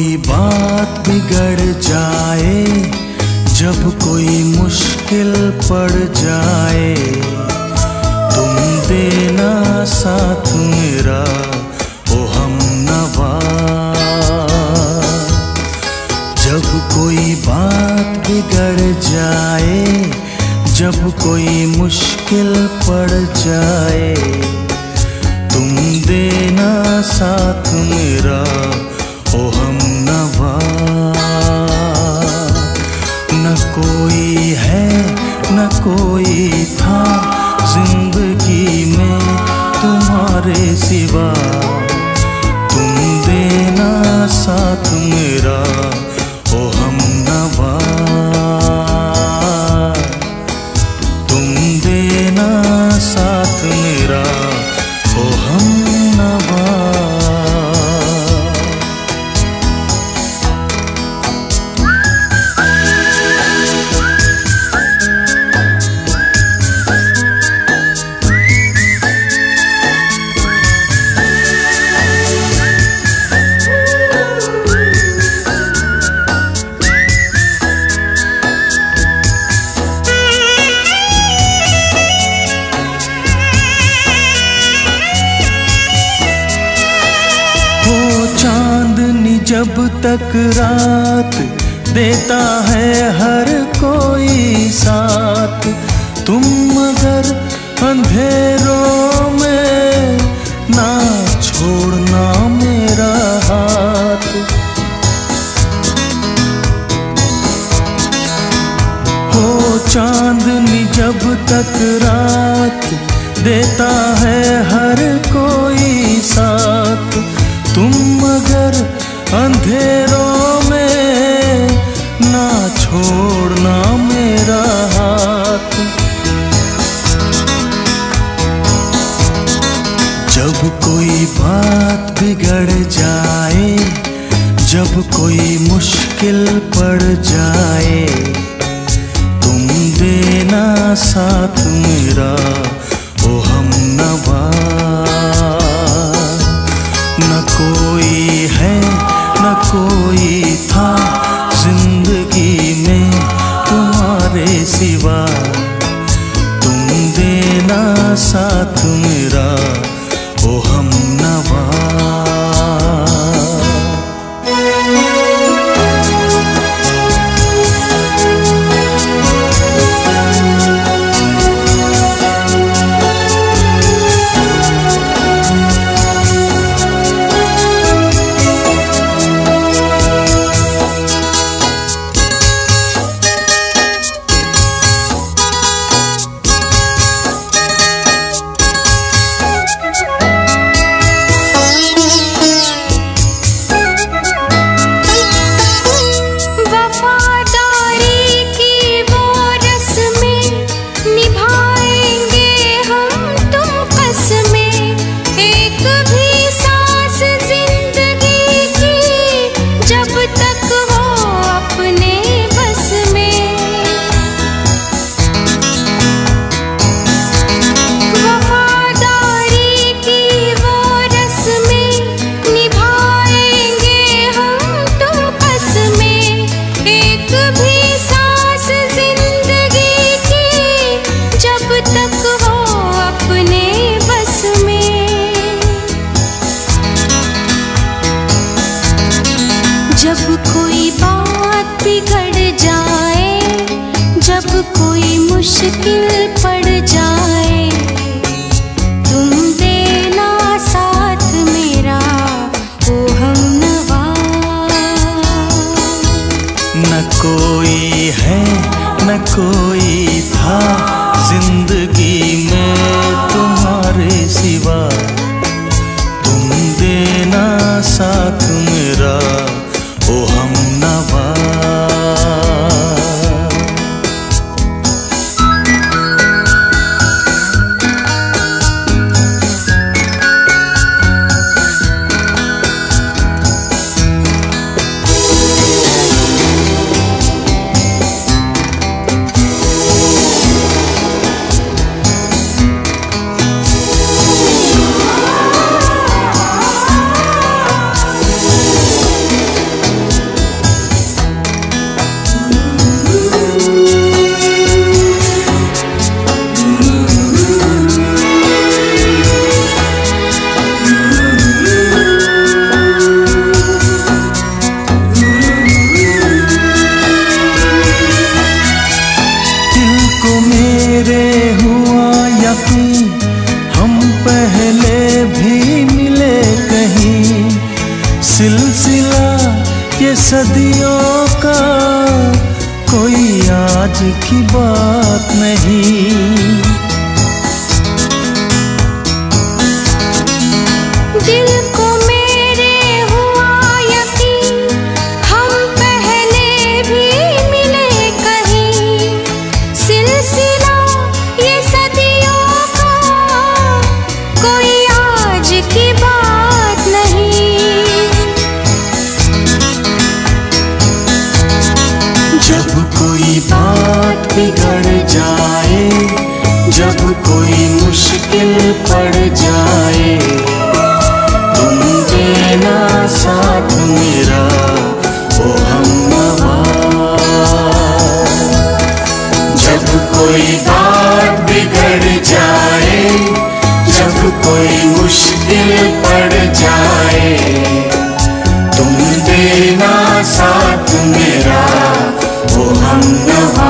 कोई बात बिगड़ जाए, जब कोई मुश्किल पड़ जाए, तुम देना साथ मेरा ओ हमनवा। जब कोई बात बिगड़ जाए, जब कोई मुश्किल पड़ जाए, तुम देना साथ मेरा ओ हमनवा। न कोई है न कोई था जिंदगी में तुम्हारे सिवा, तुम देना साथ मेरा ओ हमनवा। तुम देना साथ मेरा ओ हमनवा। चांदनी जब तक रात देता है हर कोई साथ, तुम मगर अंधेरों में ना छोड़ना मेरा हाथ। हो चांदनी जब तक रात देता है हर कोई साथ, तुम मगर अंधेरों में ना छोड़ना मेरा हाथ। जब कोई बात बिगड़ जाए, जब कोई मुश्किल पड़ जाए, तुम देना साथ मेरा ओ हमनवा। न कोई है न कोई था जिंदगी में तुम्हारे सिवा, तुम देना साथ मेरा ओ हमनवा। जब कोई बात बिगड़ जाए, जब कोई मुश्किल पड़ जाए, तुम देना साथ मेरा ओ हमनवा। न कोई है न कोई था जिंदगी में तुम्हारे सिवा, तुम देना साथ मेरा ओ हमनवा। ये सदियों का कोई आज की बात नहीं। दिल को मेरे हुआ यकीन, हम पहले भी मिले कहीं। सिलसिला ये सदियों का कोई आज की बात नहीं। जब कोई बात बिगड़ जाए, जब कोई मुश्किल पड़ जाए, तुम देना साथ मेरा ओ हमनवा। जब कोई बात बिगड़ जाए, जब कोई मुश्किल पड़ जाए, तुम देना साथ मेरा ओ हमनवा।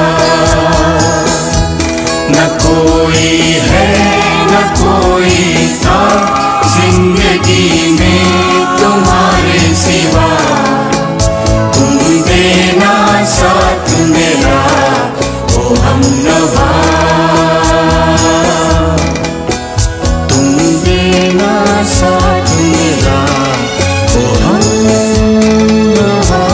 न कोई है न कोई था जिंदगी में तुम्हारे सिवा, तुम देना साथ मेरा ओ हमनवा। तुम देना साथ मेरा ओ हमनवा।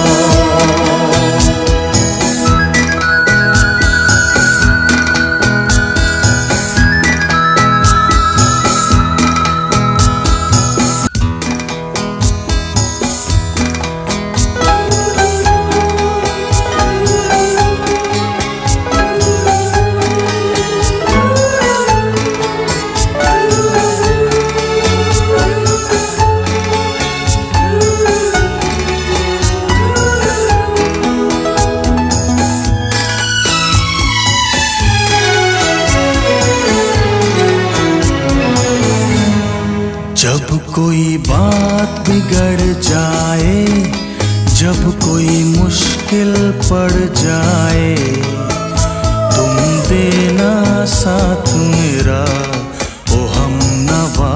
जब कोई बात बिगड़ जाए, जब कोई मुश्किल पड़ जाए, तुम देना साथ मेरा ओ हमनवा।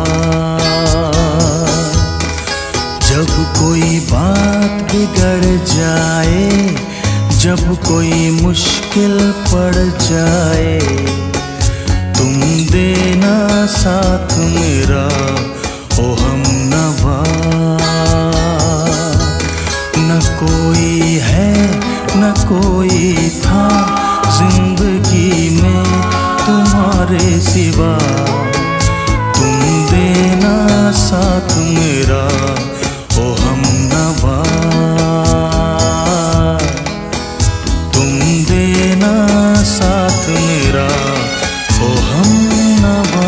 जब कोई बात बिगड़ जाए, जब कोई मुश्किल पड़ जाए, तुम देना साथ मेरा ओ हमनवा। न कोई है न कोई था जिंदगी में तुम्हारे सिवा, तुम देना साथ मेरा ओ हमनवा। तुम देना साथ मेरा ओ हमनवा।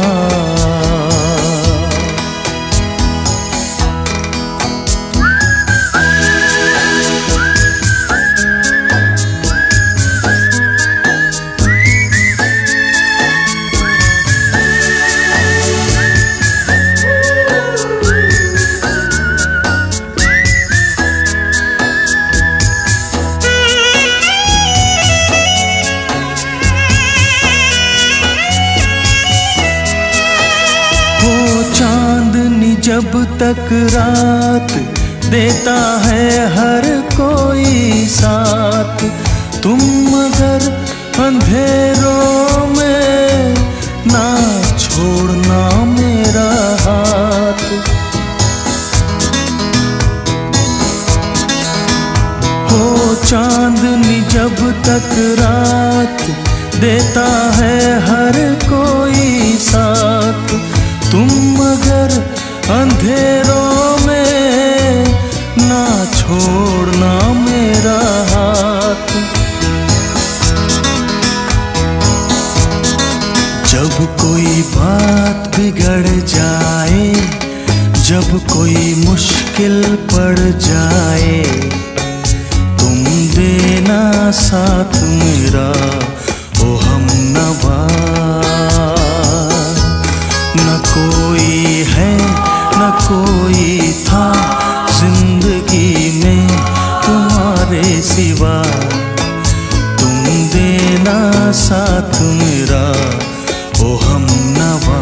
चांदनी जब तक रात देता है हर कोई साथ, तुम मगर अंधेरों में ना छोड़ना मेरा हाथ। हो चांदनी जब तक रात देता है हर कोई साथ, तुम मगर अंधेरों में ना छोड़ना मेरा हाथ। जब कोई बात बिगड़ जाए, जब कोई मुश्किल पड़ जाए, तुम देना साथ मेरा ओ हमनवा। न कोई है न कोई था जिंदगी में तुम्हारे सिवा, तुम देना साथ मेरा ओ हमनवा।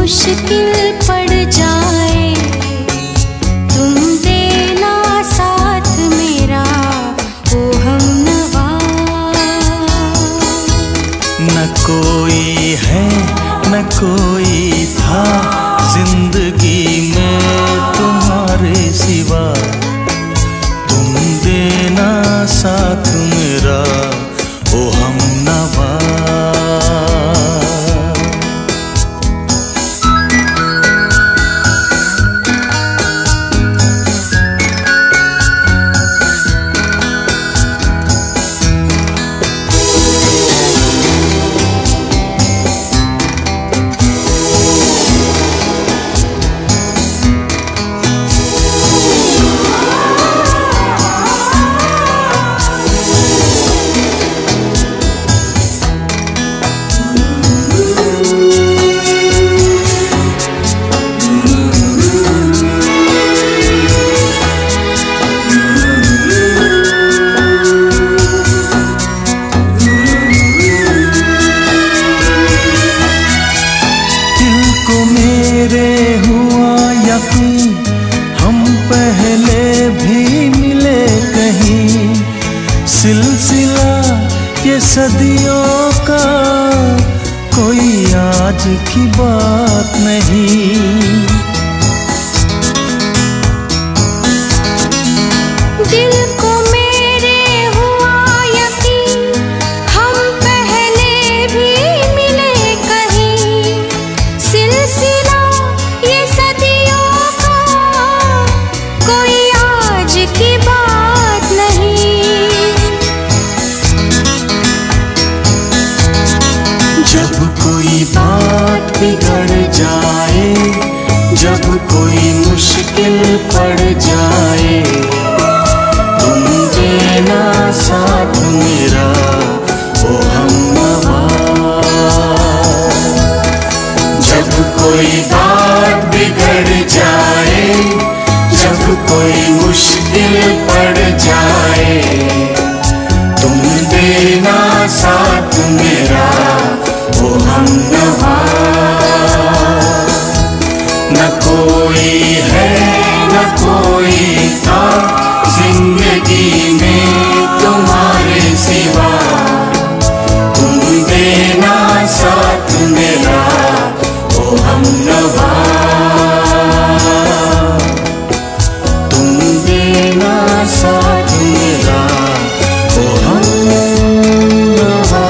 मुश्किल पड़ जाए, तुम देना साथ मेरा ओ हमनवा। न कोई है न कोई था जिंदगी में तुम्हारे सिवा, तुम देना साथ मेरा ओ हमनवा। हम पहले भी मिले कहीं, सिलसिला ये सदियों का कोई आज की बात नहीं। दिल को मेरे हुआ यकीन, हम पहले भी मिले कहीं, सिलसिला ये सदियों का कोई आज की बात नहीं। जब कोई बात बिगड़ जाए, जब कोई मुश्किल पड़ जाए, तुम देना साथ मेरा ओ हमनवा। जब कोई बात बिगड़ जाए, जब कोई मुश्किल पड़ जाए, तुम देना साथ मेरा ओ हमनवा। न कोई है न कोई था जिंदगी में तुम्हारे सिवा, तुम देना साथ मेरा ओ हमनवा। तुम देना साथ मेरा ओ हमनवा।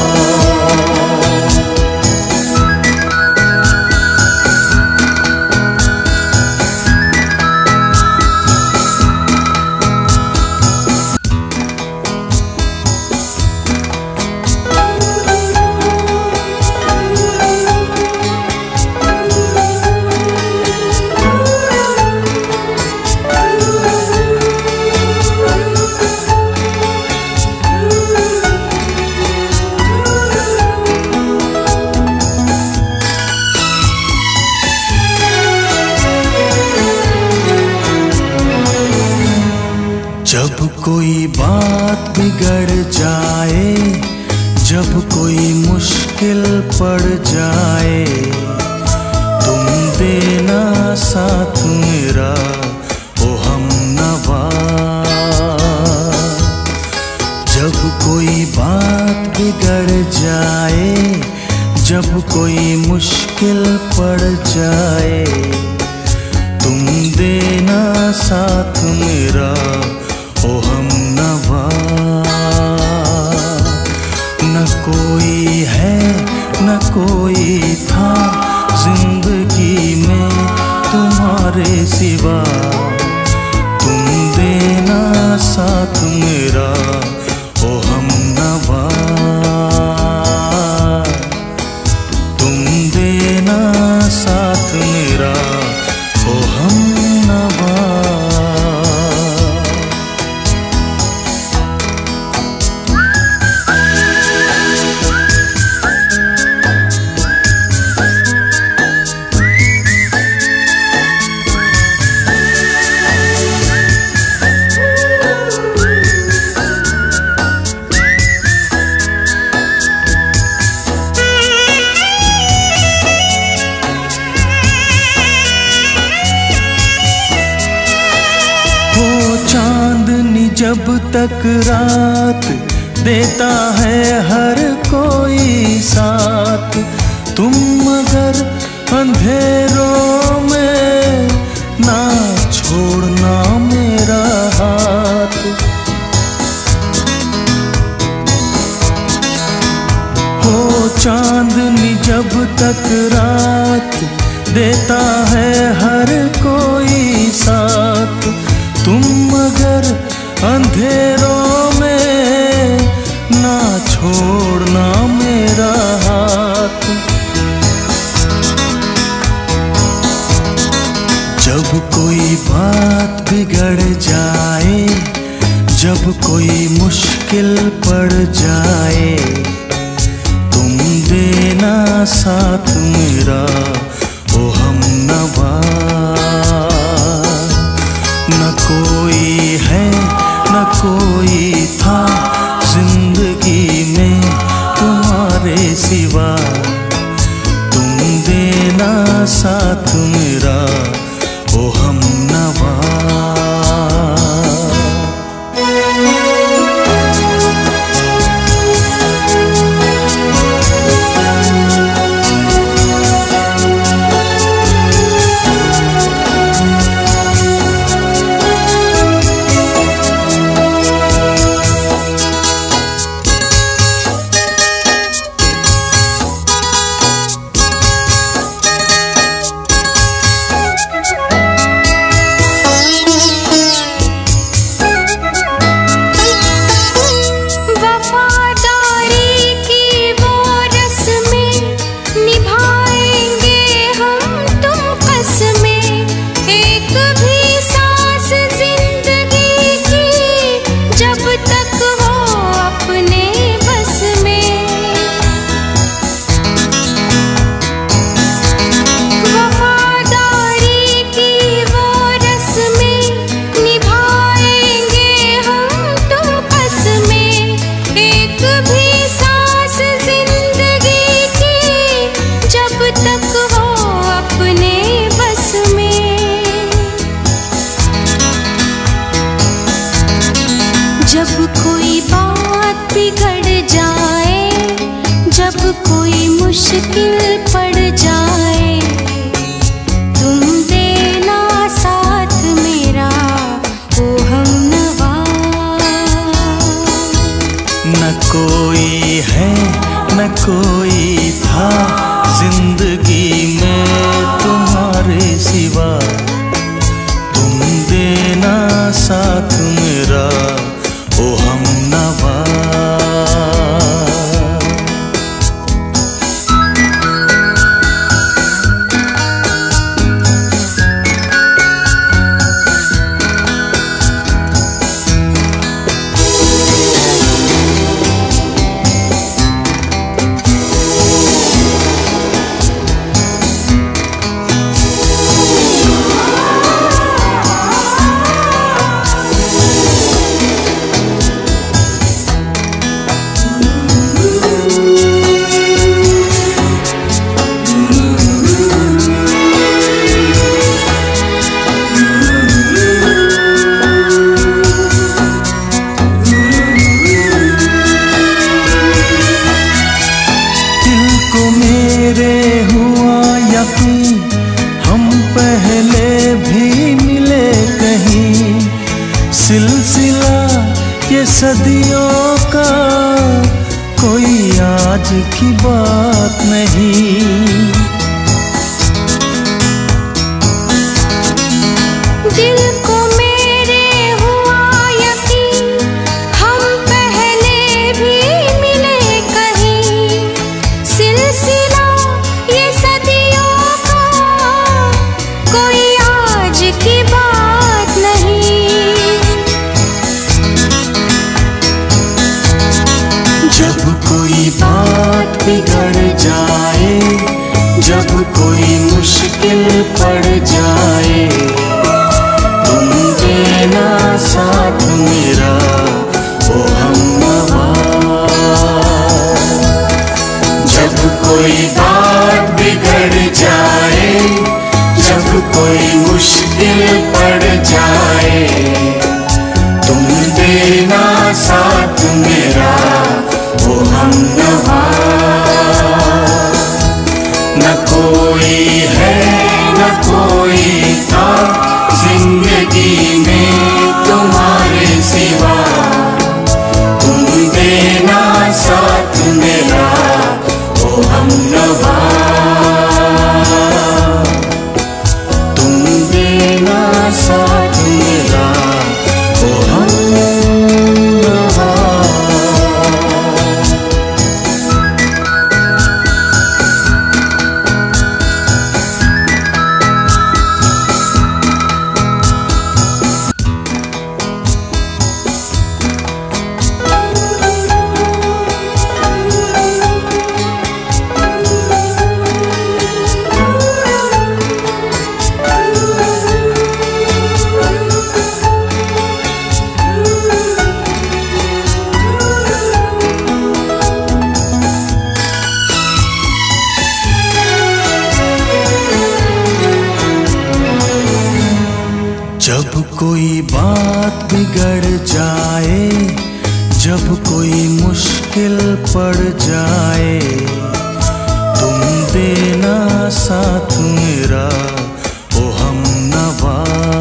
जब कोई बात बिगड़ जाए, जब कोई मुश्किल पड़ जाए, तुम देना साथ मेरा ओ हमनवा। जब कोई बात बिगड़ जाए, जब कोई मुश्किल पड़ जाए, तुम देना साथ मेरा ओ हमनवा। न कोई है न कोई था जिंदगी में तुम्हारे सिवा, तुम देना साथ मेरा ओ हमनवा। तुम देना साथ मेरा ओ हमनवा। जब तक रात देता है हर कोई साथ, तुम मगर अंधेरों में ना छोड़ना मेरा हाथ। हो चांदनी जब तक रात देता है हर कोई साथ, तुम मगर अंधेरों में ना छोड़ना मेरा हाथ। जब कोई बात बिगड़ जाए, जब कोई मुश्किल पड़ जाए, तुम देना साथ मेरा ओ हमनवा। न कोई है न कोई था जिंदगी में तुम्हारे सिवा, तुम देना साथ मेरा ओ हमनवा। जब कोई बात बिगड़ जाए, जब कोई मुश्किल पड़ जाए, तुम देना साथ मेरा ओ हमनवा। न कोई है न कोई था जिंदगी में तुम्हारे सिवा, तुम देना साथ मेरा ओ हमनवा। हम पहले भी मिले कहीं, सिलसिला ये सदियों का कोई आज की बात नहीं। दिल को मेरे हुआ यकीन, हम पहले भी मिले कहीं, सिलसिला ये सदियों का कोई आज की बात नहीं। जब कोई बात बिगड़ जाए, जब कोई मुश्किल पड़ जाए, तुम देना साथ मेरा ओ हमनवा। जब कोई बात बिगड़ जाए, जब कोई मुश्किल पड़ जाए, तुम देना कोई है न कोई था जिंदगी में तुम्हारे सिवा। तुम देना साथ मेरा ओ हमनवा, तुम देना साथ मेरा ओ हमनवा। जब कोई बात बिगड़ जाए, जब कोई मुश्किल पड़ जाए, तुम देना साथ मेरा ओ हमनवा।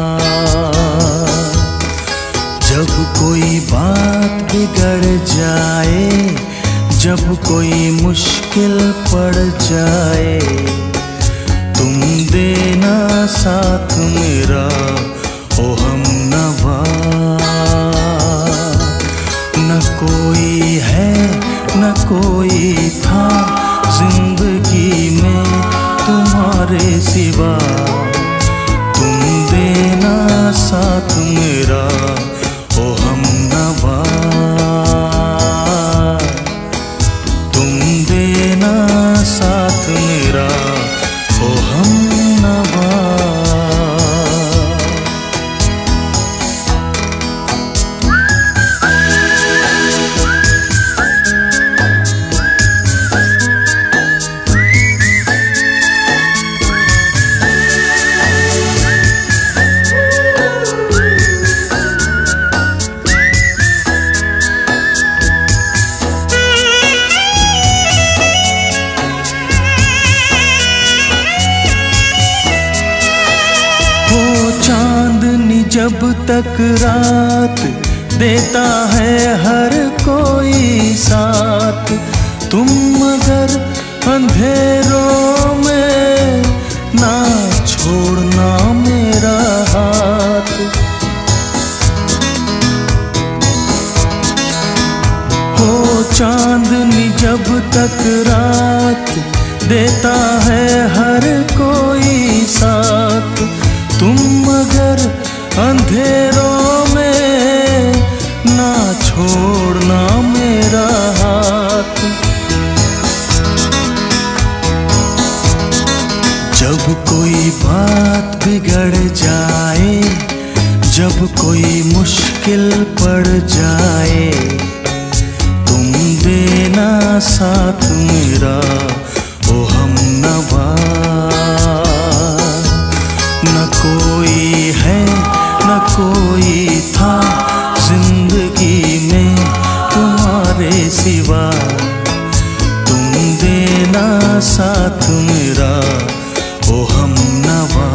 जब कोई बात बिगड़ जाए, जब कोई मुश्किल पड़ जाए, तुम देना साथ मेरा ओ हमनवा। न कोई है न कोई था जिंदगी में तुम्हारे सिवा। तुम देना साथ मेरा ओ हमनवा, तुम देना साथ मेरा ओ हमनवा। चांदनी जब तक रात देता है हर कोई साथ, तुम मगर अंधेरों में ना छोड़ना मेरा हाथ। हो चांदनी जब तक रात देता है हर कोई साथ, तुम मगर अंधेरों में ना छोड़ना मेरा हाथ। जब कोई बात बिगड़ जाए, जब कोई मुश्किल पड़ जाए, तुम देना साथ मेरा ओ हमनवा। न कोई है न कोई था जिंदगी में तुम्हारे सिवा। तुम देना साथ मेरा ओ हमनवा।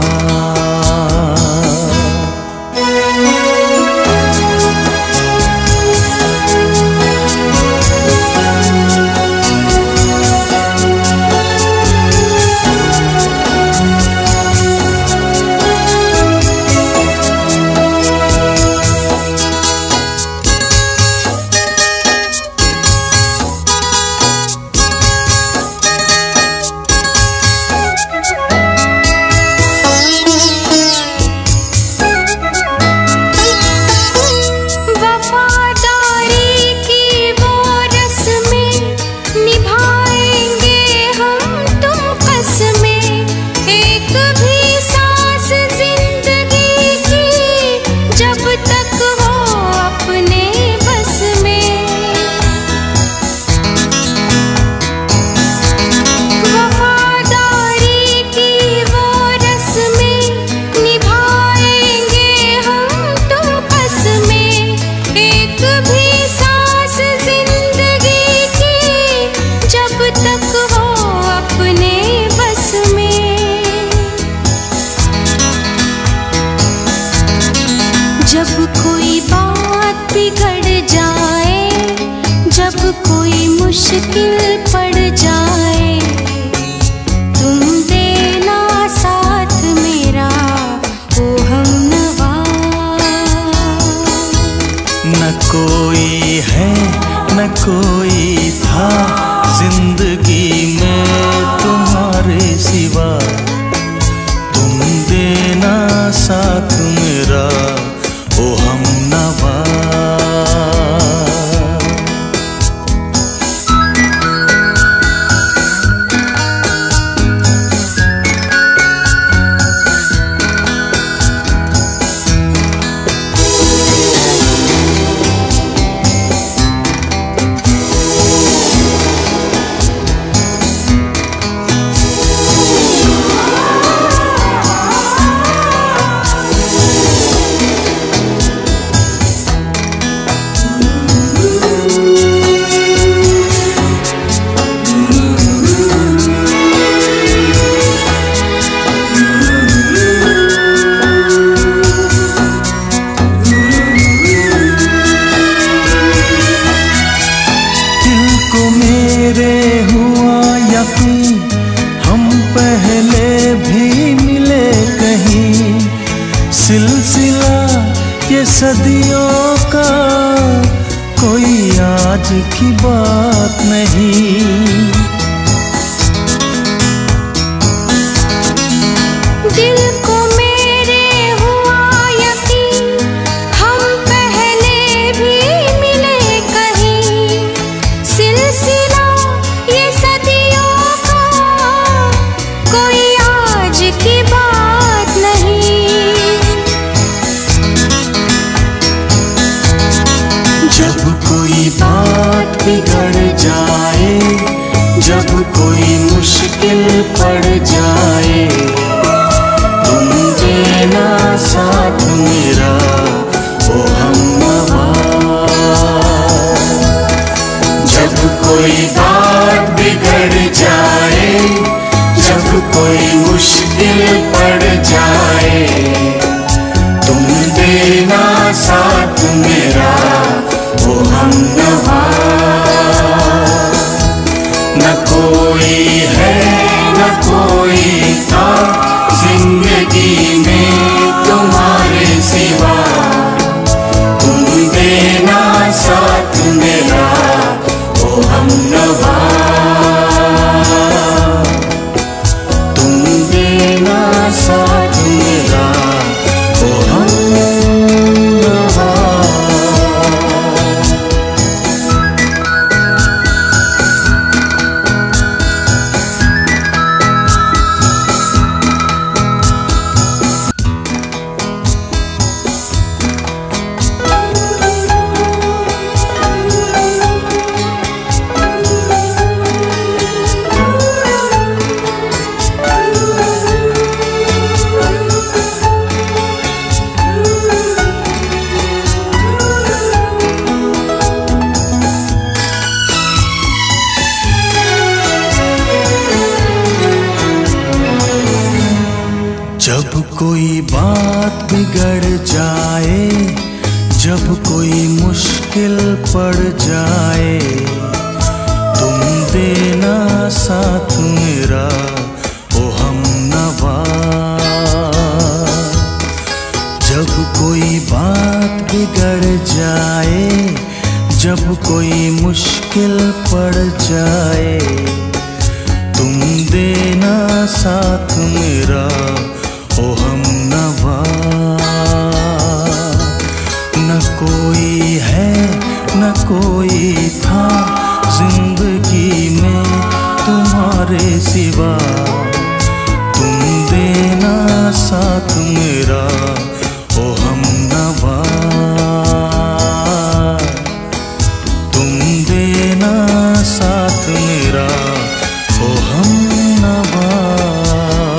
मुश्किल पड़ जाए, तुम देना साथ मेरा ओ हमनवा। न कोई है न कोई था जिंदगी में तुम्हारे सिवा, तुम देना साथ मेरा ओ हमनवा। हम पहले भी मिले कहीं, सिलसिला ये सदियों का कोई आज की बात नहीं। दिल को मेरे हुआ यकीन, हम पहले भी मिले कहीं, सिलसिला ये सदियों का कोई आज की बात नहीं। जब कोई बात बिगड़ जाए, जब कोई मुश्किल पड़ जाए, तुम देना साथ मेरा ओ हमनवा। जब कोई बात बिगड़ जाए, जब कोई मुश्किल पड़ जाए, तुम देना साथ मेरा ओ हमनवा। न कोई है न कोई था जिंदगी में तुम्हारे सिवा, तुम देना साथ मेरा ओ हमनवा। तुम देना साथ मेरा ओ हमनवा। जब कोई बात बिगड़ जाए, जब कोई मुश्किल पड़ जाए, तुम देना साथ मेरा ओ हमनवा। जब कोई बात बिगड़ जाए, जब कोई मुश्किल पड़ जाए, तुम देना साथ मेरा ओ हमनवा। न कोई है न कोई था जिंदगी में तुम्हारे सिवा, तुम देना साथ मेरा ओ हमनवा। तुम देना साथ मेरा ओ हमनवा।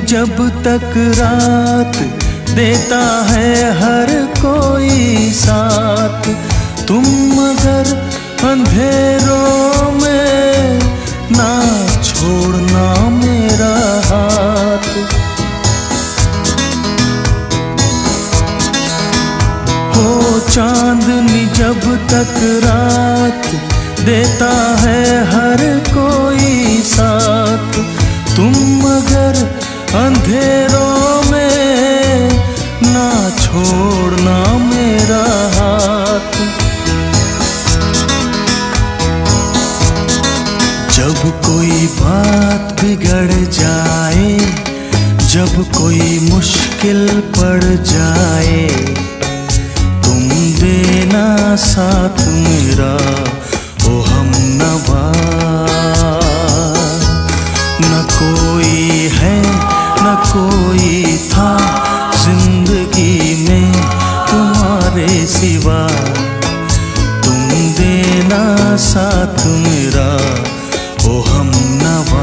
जब तक रात देता है हर कोई साथ, तुम मगर अंधेरों में ना छोड़ना मेरा हाथ। हो चांदनी जब तक रात देता है हर कोई साथ, तुम मगर अंधेरों में ना छोड़ना मेरा हाथ। जब कोई बात बिगड़ जाए, जब कोई मुश्किल पड़ जाए, तुम देना साथ मेरा ओ हमनवा। न कोई है न कोई था जिंदगी में तुम्हारे सिवा, तुम देना साथ मेरा ओ हमनवा।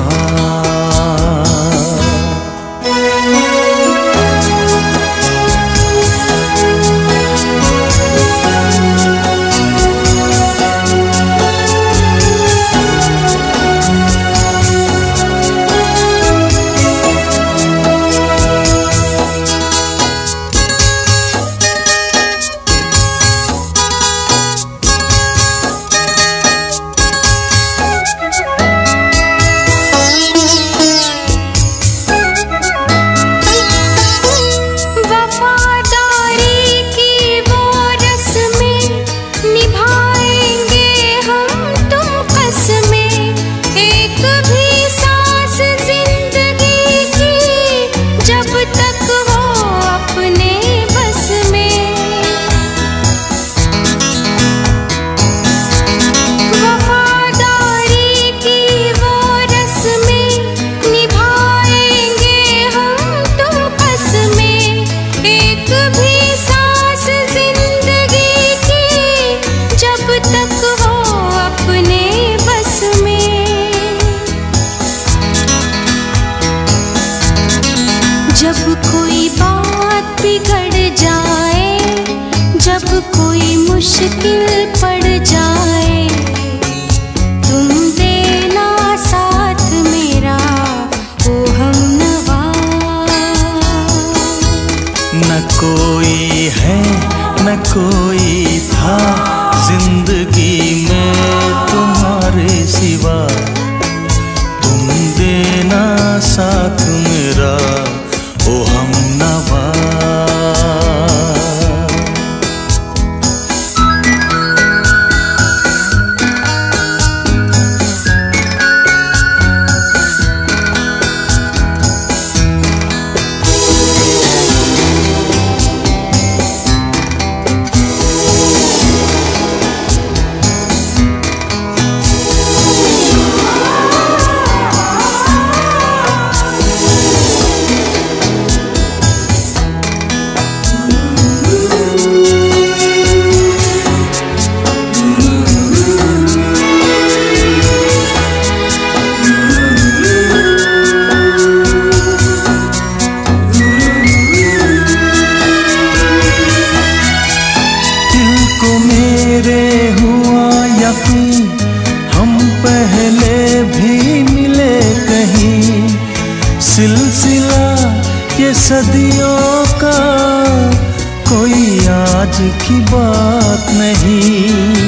जब कोई बात बिगड़ जाए, जब कोई मुश्किल पड़ जाए, तुम देना साथ मेरा ओ हमनवा। न कोई है न कोई था जिंदगी में तुम्हारे सिवा, तुम देना साथ मेरा ओ हमनवा। हम पहले भी मिले कहीं, सिलसिला ये सदियों का कोई आज की बात नहीं।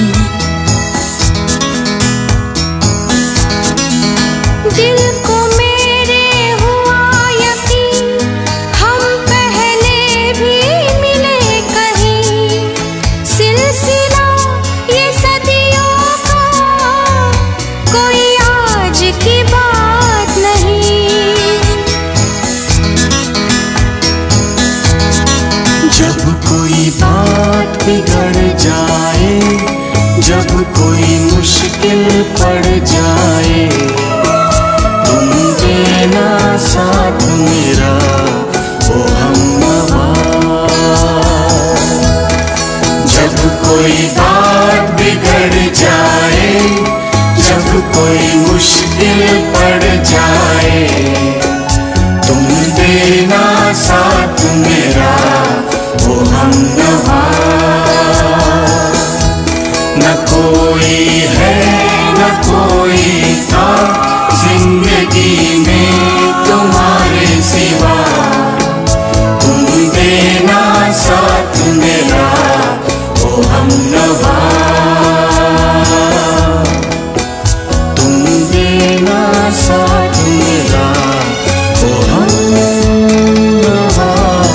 दिल को मेरे हुआ यकीन, हम पहले भी मिले कहीं, सिलसिला ये सदियों का कोई आज की बात नहीं। जब कोई बात बिगड़ जाए, जब कोई मुश्किल पड़ जाए, तुम देना साथ मेरा ओ हमनवा। जब कोई बात बिगड़ जाए, जब कोई मुश्किल पड़ जाए, तुम जिंदगी में तुम्हारे सिवा, तुम देना साथ मेरा ओ हमनवा, तुम देना साथ मेरा ओ हमनवा।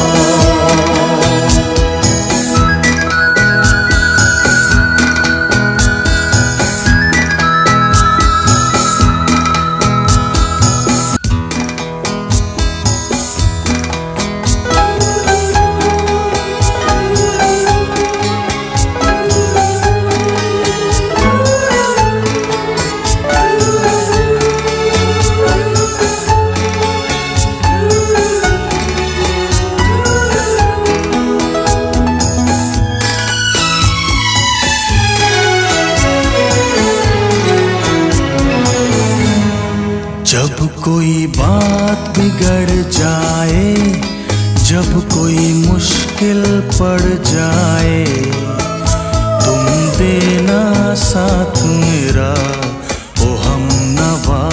जब कोई बात बिगड़ जाए, जब कोई मुश्किल पड़ जाए, तुम देना साथ मेरा ओ हमनवा।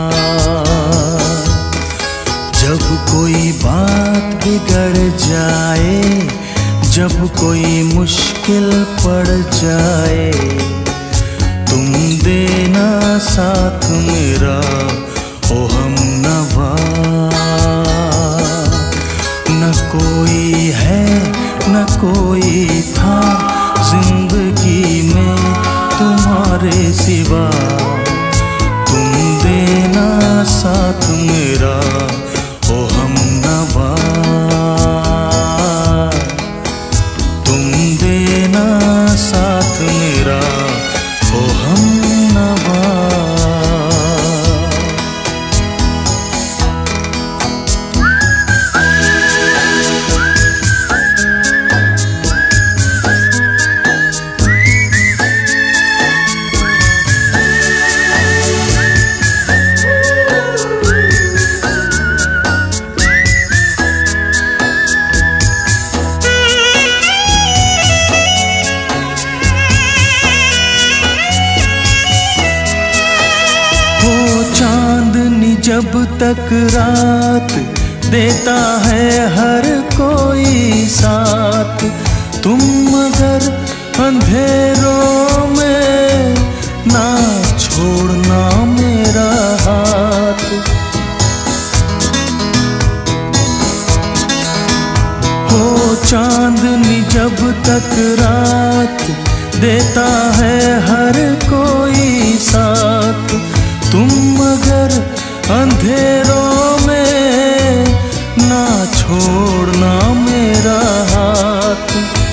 जब कोई बात बिगड़ जाए, जब कोई मुश्किल पड़ जाए, तुम देना साथ मेरा ओ हमनवा। न कोई है न कोई था जिंदगी में तुम्हारे सिवा, तुम देना साथ मेरा ओ हमनवा, तुम देना साथ मेरा ओ हमनवा। चांदनी जब तक रात देता है हर कोई साथ, तुम मगर अंधेरों में ना छोड़ना मेरा हाथ। हो चांदनी जब तक रात देता है हर कोई साथ, तुम मगर अंधेरों में ना छोड़ना मेरा हाथ।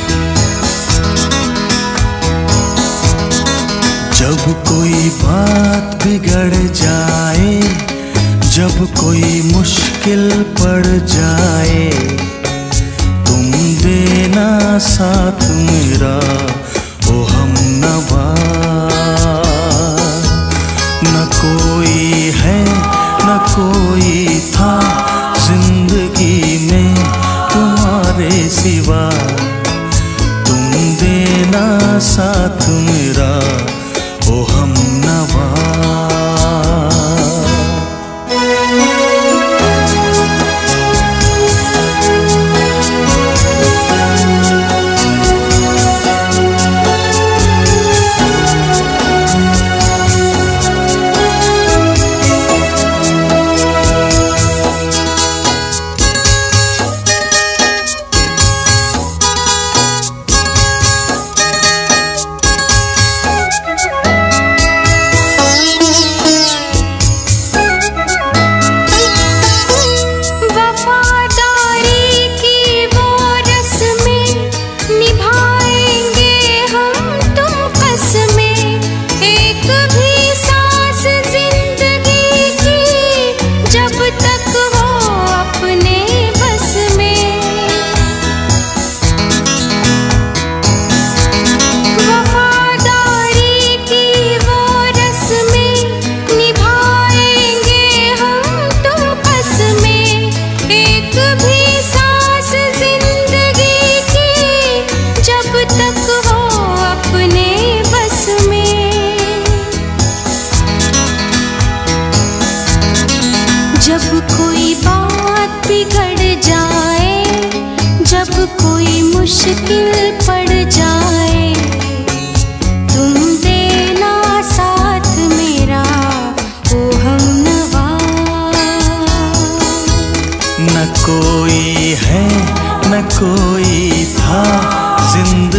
जब कोई बात बिगड़ जाए, जब कोई मुश्किल पड़ जाए, तुम देना साथ मेरा ओ हमनवा। न कोई है न कोई था जिंदगी में तुम्हारे सिवा, तुम देना साथ मेरा ओ हमनवा। मुश्किल पड़ जाए, तुम देना साथ मेरा ओ हमनवा। न कोई है न कोई था जिंदगी